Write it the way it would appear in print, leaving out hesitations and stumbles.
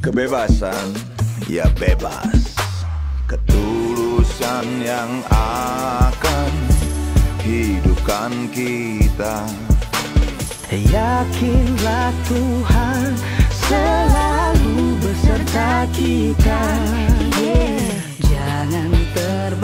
Kebebasan, ya bebas. Ketulusan yang akan hidupkan kita. Yakinlah Tuhan selalu beserta kita. Jangan